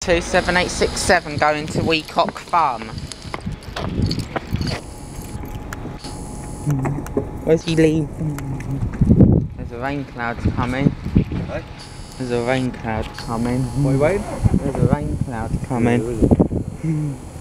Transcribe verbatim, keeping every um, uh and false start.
two seven eight six seven going to Weacock Farm. Where's he leaving? There's a rain cloud coming. Hey? There's a rain cloud coming. What are you waiting? There's a rain cloud coming.